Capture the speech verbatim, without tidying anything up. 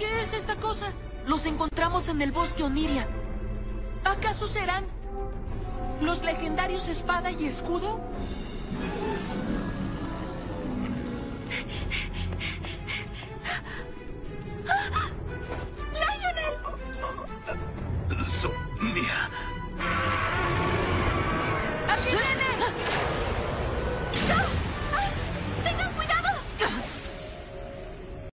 ¿Qué es esta cosa? Los encontramos en el bosque Oniria. ¿Acaso serán los legendarios espada y escudo?